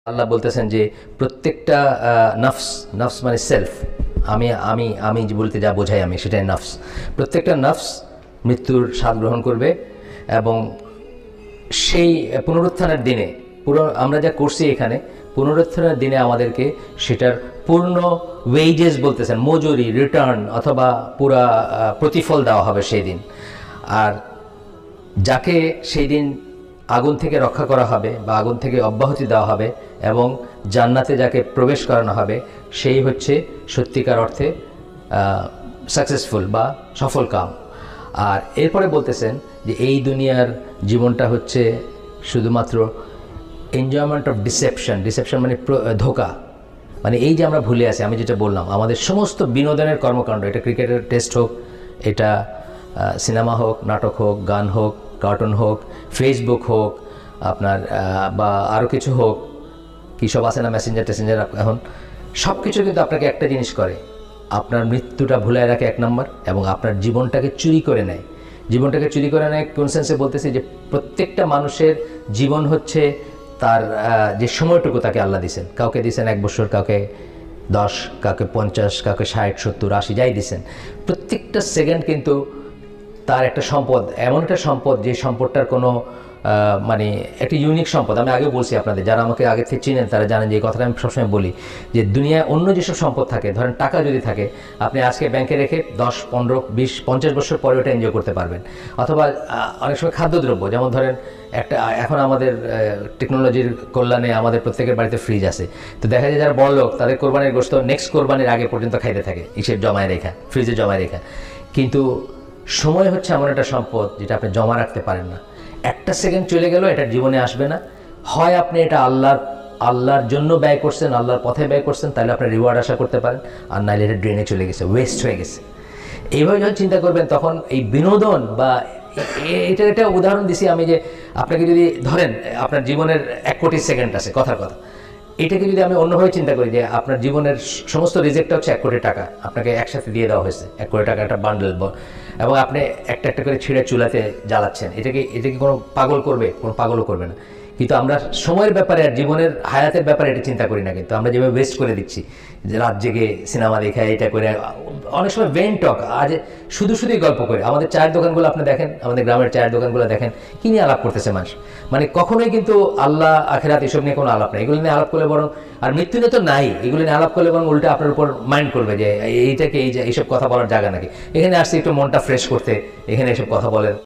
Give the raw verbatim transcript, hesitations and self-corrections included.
আল্লাহ বলতেছেন যে প্রত্যেকটা নফস, নফস মানে সেলফ, আমি আমি আমি যে বলতে যা বোঝাই আমি সেটাই নফস, প্রত্যেকটা নফস মৃত্যুর স্বাদ গ্রহণ করবে এবং সেই পুনরুত্থানের দিনে পুরো আমরা যা করছি এখানে পুনরুত্থানের দিনে আমাদেরকে সেটার পূর্ণ ওয়েজেস বলতেছেন, মজুরি, রিটার্ন অথবা পুরা প্রতিফল দেওয়া হবে সেই দিন। আর যাকে সেই দিন আগুন থেকে রক্ষা করা হবে বা আগুন থেকে অব্যাহতি দেওয়া হবে এবং জান্নাতে যাকে প্রবেশ করানো হবে সেই হচ্ছে সত্যিকার অর্থে সাকসেসফুল বা সফল কাম। আর এরপরে বলতেছেন যে এই দুনিয়ার জীবনটা হচ্ছে শুধুমাত্র এনজয়মেন্ট অফ ডিসেপশন। ডিসেপশন মানে ধোকা, মানে এই যে আমরা ভুলে আছি, আমি যেটা বললাম আমাদের সমস্ত বিনোদনের কর্মকাণ্ড, এটা ক্রিকেটের টেস্ট হোক, এটা সিনেমা হোক, নাটক হোক, গান হোক, কার্টুন হোক, ফেসবুক হোক আপনার বা আরও কিছু হোক, কী সব আছে না মেসেঞ্জার টেসেঞ্জার, এখন সব কিছু কিন্তু আপনাকে একটা জিনিস করে, আপনার মৃত্যুটা ভুলায় রাখে এক নম্বর, এবং আপনার জীবনটাকে চুরি করে নেয়। জীবনটাকে চুরি করে নেয় কোন সেন্সে বলতেছি, যে প্রত্যেকটা মানুষের জীবন হচ্ছে তার যে সময়টুকু তাকে আল্লাহ দিয়েছেন, কাউকে দিয়েছেন এক বছর, কাউকে দশ, কাউকে পঞ্চাশ, কাউকে ষাট, সত্তর, আশি, যাই দিয়েছেন, প্রত্যেকটা সেকেন্ড কিন্তু তার একটা সম্পদ, এমন একটা সম্পদ যে সম্পদটার কোনো মানে একটা ইউনিক সম্পদ। আমি আগে বলছি আপনাদের, যারা আমাকে আগে থেকে চিনেন তারা জানেন যে এই কথাটা আমি সবসময় বলি, যে দুনিয়ায় অন্য যেসব সম্পদ থাকে, ধরেন টাকা যদি থাকে, আপনি আজকে ব্যাংকে রেখে দশ, পনেরো, বিশ, পঞ্চাশ বছর পরে ওটা এনজয় করতে পারবেন। অথবা অনেক সময় খাদ্যদ্রব্য, যেমন ধরেন একটা এখন আমাদের টেকনোলজির কল্যাণে আমাদের প্রত্যেকের বাড়িতে ফ্রিজ আছে, তো দেখা যায় যারা বড় লোক তাদের কোরবানির গোশত নেক্সট কোরবানির আগে পর্যন্ত খাইতে থাকে, হিসেব জমায় রেখা, ফ্রিজে জমায় রেখা। কিন্তু সময় হচ্ছে এমন একটা সম্পদ যেটা আপনি জমা রাখতে পারেন না, একটা সেকেন্ড চলে গেল এটা জীবনে আসবে না। হয় আপনি এটা আল্লাহর আল্লাহর জন্য ব্যয় করছেন, আল্লাহর পথে ব্যয় করছেন, তাহলে আপনার রিওয়ার্ড আশা করতে পারেন, আর নাইলে এটা ড্রেনে চলে গেছে, ওয়েস্ট হয়ে গেছে। এইভাবে যখন চিন্তা করবেন তখন এই বিনোদন বা এটার একটা উদাহরণ দিছি আমি, যে আপনাকে যদি ধরেন আপনার জীবনের এক কোটি সেকেন্ড আছে, কথার কথা, এটাকে যদি আমি অন্যভাবে চিন্তা করি যে আপনার জীবনের সমস্ত রিজেক্টটা হচ্ছে এক কোটি টাকা আপনাকে একসাথে দিয়ে দেওয়া হয়েছে, এক কোটি টাকা একটা বান্ডেল, এবং আপনি একটা একটা করে ছিঁড়ে চুলাতে জ্বালাচ্ছেন, এটাকে এটাকে কোনো পাগল করবে? কোনো পাগলও করবে না। কিন্তু আমরা সময়ের ব্যাপারে আর জীবনের হায়াতের ব্যাপারে এটা চিন্তা করি না, কিন্তু আমরা যেভাবে ওয়েস্ট করে দিচ্ছি, যে রাত জেগে সিনেমা দেখে এটা করে, অনেক সময় ভেন টক, আজ শুধু শুধুই গল্প করে। আমাদের চায়ের দোকানগুলো আপনি দেখেন, আমাদের গ্রামের চায়ের দোকানগুলো দেখেন, কি নিয়ে আলাপ করতেছে মানুষ, মানে কখনোই কিন্তু আল্লাহ আখেরাত এসব নিয়ে কোনো আলাপ নেই। এগুলো নিয়ে আলাপ করলে বরং, আর মৃত্যু নিয়ে তো নাই, এগুলো নিয়ে আলাপ করলে বরং উল্টে আপনার উপর মাইন্ড করবে যে এইটাকে এই যে এইসব কথা বলার জায়গা নাকি, এখানে আসছে একটু মনটা ফ্রেশ করতে, এখানে এসব কথা বলেন।